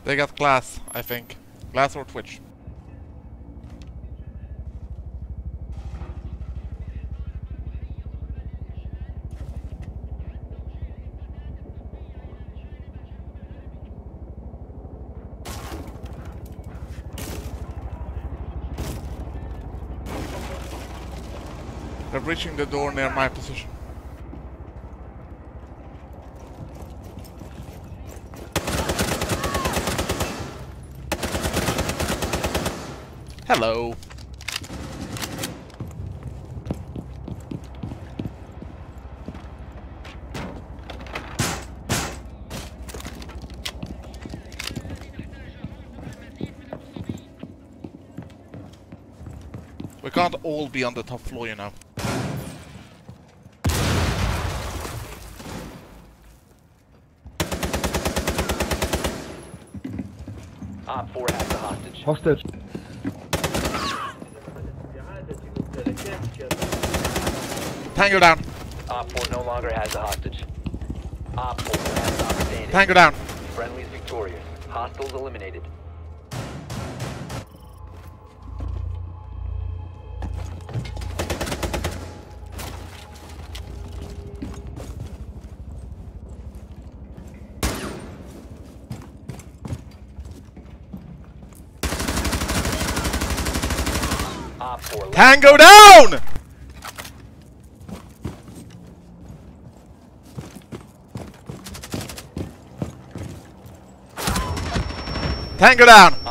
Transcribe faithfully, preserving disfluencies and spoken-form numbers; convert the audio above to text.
They got glass, I think. Glass or Twitch. They're reaching the door near my position. Hello. We can't all be on the top floor, you know. Op four has the hostage. Hostage. Tango down. Op four no longer has the hostage. Op four has the standing. Tango down. Friendly's victorious. Hostiles eliminated. Op four Tango down! Tango down!